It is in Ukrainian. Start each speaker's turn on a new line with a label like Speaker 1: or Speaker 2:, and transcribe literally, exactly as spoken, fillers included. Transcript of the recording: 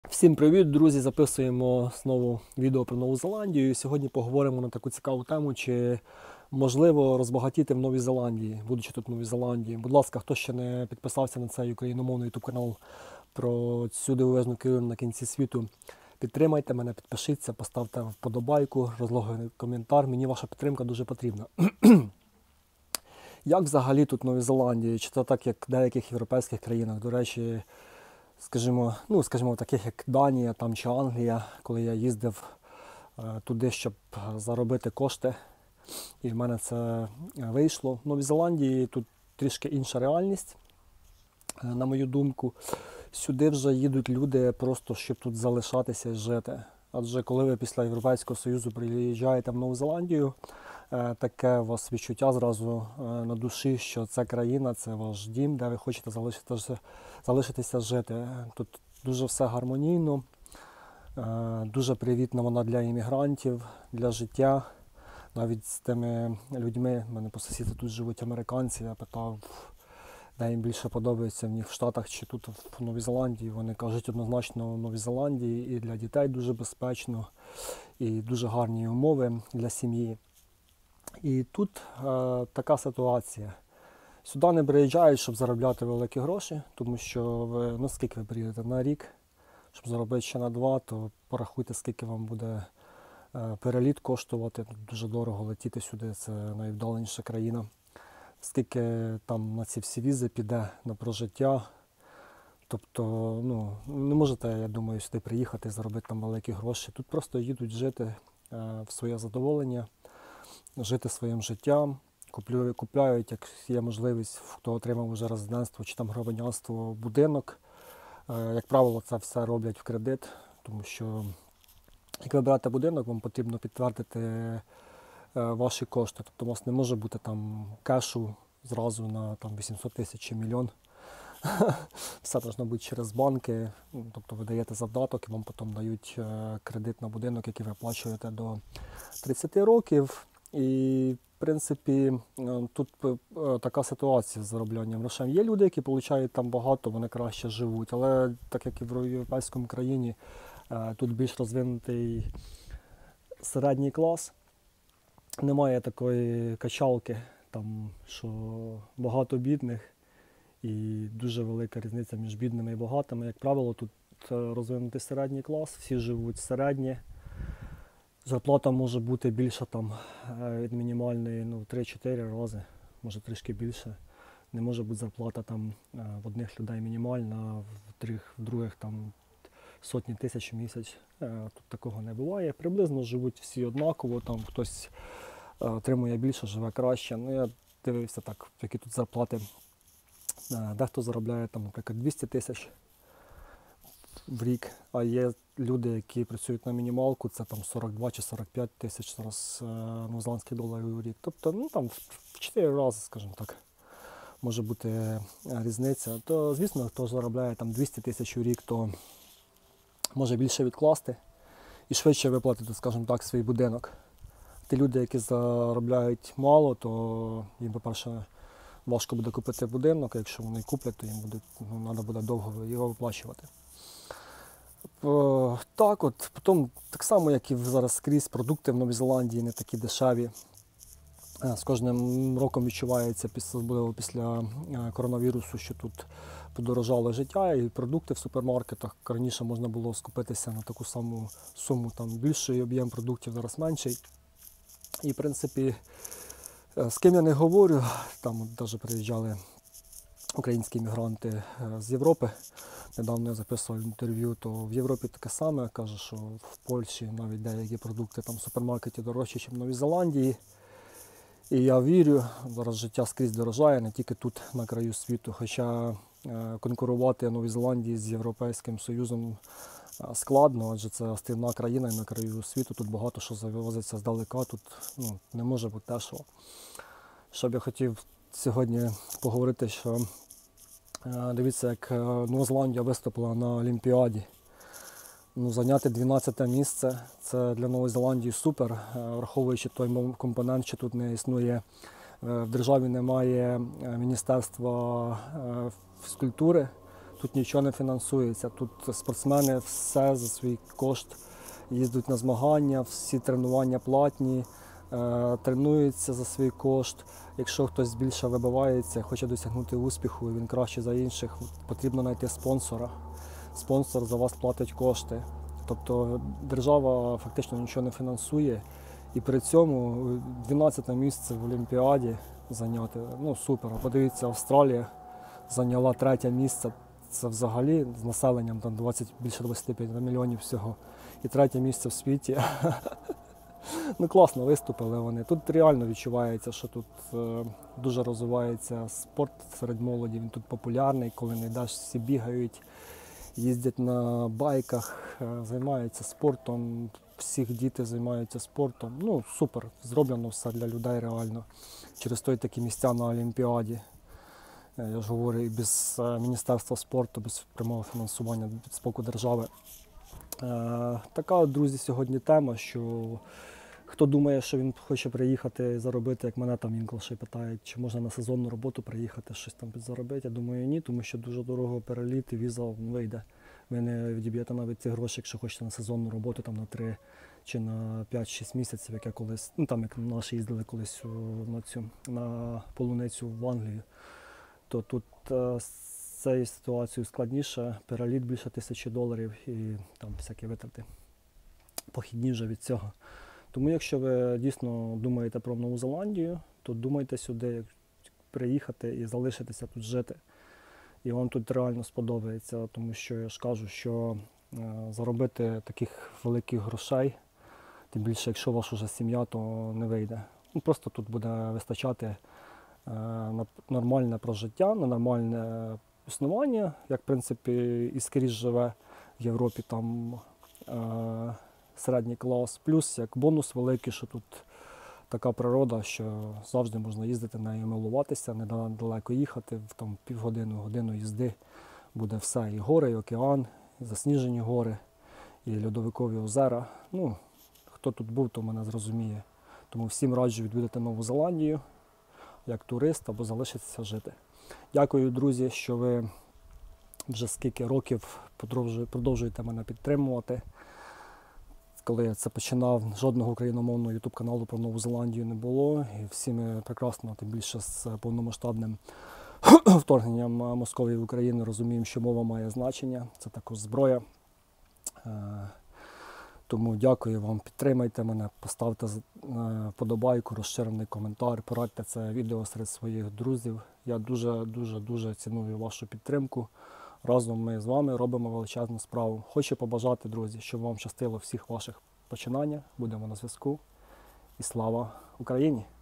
Speaker 1: Всім привіт, друзі! Записуємо знову відео про Нову Зеландію. І сьогодні поговоримо на таку цікаву тему, чи можливо розбагатіти в Новій Зеландії, будучи тут в Новій Зеландії. Будь ласка, хто ще не підписався на цей україномовний ютуб канал про цю дивовижну країну на кінці світу, підтримайте мене, підпишіться, поставте вподобайку, розлогий коментар. Мені ваша підтримка дуже потрібна. Як взагалі тут в Новій Зеландії? Чи це так, як в деяких європейських країнах? До речі, Скажімо, ну, скажімо, таких як Данія там, чи Англія, коли я їздив е, туди, щоб заробити кошти, і в мене це вийшло. В Новій Зеландії тут трішки інша реальність, е, на мою думку. Сюди вже їдуть люди просто, щоб тут залишатися і жити. Адже коли ви після Європейського Союзу приїжджаєте в Нову Зеландію, е, таке у вас відчуття зразу е, на душі, що ця країна, це ваш дім, де ви хочете залишитися, залишитися жити. Тут дуже все гармонійно, е, дуже привітна вона для іммігрантів, для життя. Навіть з тими людьми, в мене по сусіду тут живуть американці, я питав, де їм більше подобається в них в Штатах чи тут в Новій Зеландії. Вони кажуть однозначно в Новій Зеландії, і для дітей дуже безпечно, і дуже гарні умови для сім'ї. І тут е, така ситуація. Сюди не приїжджають, щоб заробляти великі гроші, тому що ви, ну скільки ви приїдете на рік, щоб заробити ще на два, то порахуйте, скільки вам буде е, переліт коштувати. Тут дуже дорого летіти сюди, це найвдаліша країна. Скільки там на ці всі візи піде на прожиття. Тобто, ну, не можете, я думаю, сюди приїхати і заробити там великі гроші. Тут просто їдуть жити е, в своє задоволення, жити своїм життям. Куплю, купляють, як є можливість, хто отримав вже резидентство чи там громадянство, будинок. Е, як правило, це все роблять в кредит, тому що, як ви берете будинок, вам потрібно підтвердити ваші кошти. Тобто у вас не може бути там кешу зразу на там, вісімсот тисяч чи мільйон. Все повинно бути через банки. Тобто ви даєте завдаток і вам потім дають кредит на будинок, який ви оплачуєте до тридцяти років. І, в принципі, тут така ситуація з зароблянням грошей. Є люди, які отримують там багато, вони краще живуть. Але так як і в європейському країні, тут більш розвинутий середній клас. Немає такої качалки, там, що багато бідних і дуже велика різниця між бідними і багатими. Як правило, тут розвинутий середній клас, всі живуть середнє. Зарплата може бути більша там, від мінімальної ну, три-чотири рази, може трішки більше. Не може бути зарплата там, в одних людей мінімальна, а в других, в других там, сотні тисяч в місяць. Тут такого не буває. Приблизно живуть всі однаково, там хтось отримує більше, живе краще. Ну, я дивився так, які тут зарплати. Дехто заробляє, там, наприклад, двісті тисяч в рік, а є люди, які працюють на мінімалку, це там сорок два чи сорок п'ять тисяч зараз новозеландських доларів у рік. Тобто, ну там в чотири рази, скажімо так, може бути різниця. То, звісно, хто заробляє там двісті тисяч у рік, то може більше відкласти і швидше виплатити, скажімо так, свій будинок. Ті люди, які заробляють мало, то їм, по-перше, важко буде купити будинок, а якщо вони куплять, то їм буде, ну, треба буде довго його виплачувати. Так от, потім, так само, як і зараз скрізь, продукти в Новій Зеландії не такі дешеві. З кожним роком відчувається після, після коронавірусу, що тут подорожало життя, і продукти в супермаркетах. Раніше можна було скупитися на таку саму суму, там більший об'єм продуктів, зараз менший. І, в принципі, з ким я не говорю, там навіть приїжджали українські мігранти з Європи. Недавно я записував інтерв'ю, то в Європі таке саме. Каже, що в Польщі навіть деякі продукти там в супермаркеті дорожчі, ніж в Новій Зеландії. І я вірю, зараз життя скрізь дорожає, не тільки тут, на краю світу. Хоча конкурувати Новій Зеландії з Європейським Союзом складно, адже це острівна країна і на краю світу, тут багато що завозиться здалека, тут ну, не може бути дешево. Що б я хотів сьогодні поговорити, що дивіться, як Нова Зеландія виступила на Олімпіаді. Ну, зайняти дванадцяте місце – це для Нової Зеландії супер, враховуючи той компонент, що тут не існує, в державі немає Міністерства фізкультури, тут нічого не фінансується. Тут спортсмени все за свій кошт їздять на змагання, всі тренування платні, е, тренуються за свій кошт. Якщо хтось більше вибивається, хоче досягнути успіху, він краще за інших, потрібно знайти спонсора. Спонсор за вас платить кошти. Тобто держава фактично нічого не фінансує. І при цьому дванадцяте місце в Олімпіаді зайняти, ну супер. Подивіться, Австралія зайняла третє місце. Це взагалі з населенням там двадцять, більше двадцяти п'яти мільйонів всього. І третє місце в світі. Ну класно виступили вони. Тут реально відчувається, що тут е, дуже розвивається спорт серед молоді. Він тут популярний, коли не йдеш, всі бігають, їздять на байках, е, займаються спортом. Всіх діти займаються спортом. Ну супер, зроблено все для людей реально. Через то й такі місця на Олімпіаді. Я ж говорю, і без Міністерства спорту, без прямого фінансування з боку держави. Е, така, друзі, сьогодні тема, що хто думає, що він хоче приїхати і заробити, як мене там інколи ще питають, чи можна на сезонну роботу приїхати, щось там підзаробити. Я думаю, ні, тому що дуже дорого переліт і віза вийде. Ви не відіб'єте навіть ці гроші, якщо хочете на сезонну роботу там, на три чи на п'ять-шість місяців, як я колись, ну там як наші їздили колись на цю на полуницю в Англію. То тут е, з цією ситуацією складніше, переліт більше тисячі доларів і там всякі витрати похідні вже від цього. Тому якщо ви дійсно думаєте про Нову Зеландію, то думайте сюди, як приїхати і залишитися тут жити. І вам тут реально сподобається, тому що я ж кажу, що е, заробити таких великих грошей, тим більше якщо у вас вже сім'я, то не вийде. Ну, просто тут буде вистачати на нормальне прожиття, на нормальне існування, як в принципі і скрізь живе в Європі там е, середній клас. Плюс як бонус великий, що тут така природа, що завжди можна їздити на нею, милуватися, не далеко їхати, в там півгодини, годину їзди буде все. І гори, і океан, і засніжені гори, і льодовикові озера. Ну, хто тут був, то мене зрозуміє. Тому всім раджу відвідати Нову Зеландію як турист або залишитися жити. Дякую, друзі, що ви вже скільки років продовжуєте мене підтримувати. Коли я це починав, жодного україномовного ютуб-каналу про Нову Зеландію не було. І всі ми прекрасно, тим більше з повномасштабним вторгненням Московії в Україну, розуміємо, що мова має значення. Це також зброя. Тому дякую вам, підтримайте мене, поставте вподобайку, розширений коментар, порадьте це відео серед своїх друзів. Я дуже-дуже-дуже ціную вашу підтримку. Разом ми з вами робимо величезну справу. Хочу побажати, друзі, щоб вам щастило в всіх ваших починаннях. Будемо на зв'язку. І слава Україні!